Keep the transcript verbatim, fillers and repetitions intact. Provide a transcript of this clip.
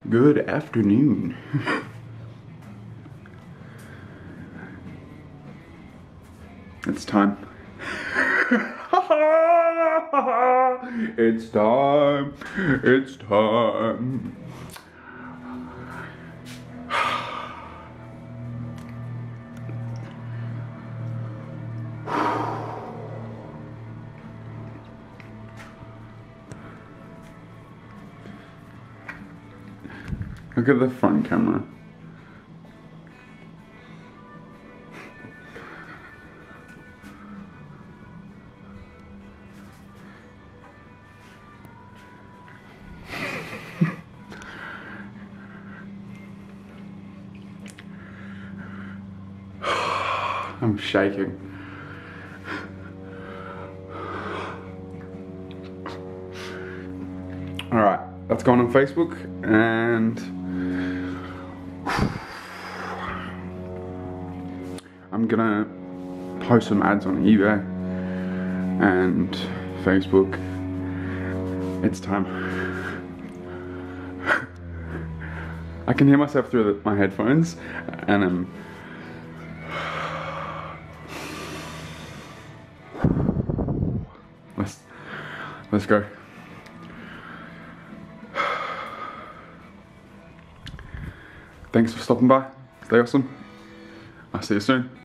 Good afternoon. It's time. It's time. It's time. Look at the front camera. I'm shaking. Alright, that's going on Facebook and I'm gonna post some ads on eBay and Facebook. It's time. I can hear myself through the, my headphones and I'm let's let's go. Thanks for stopping by. Stay awesome. I'll see you soon.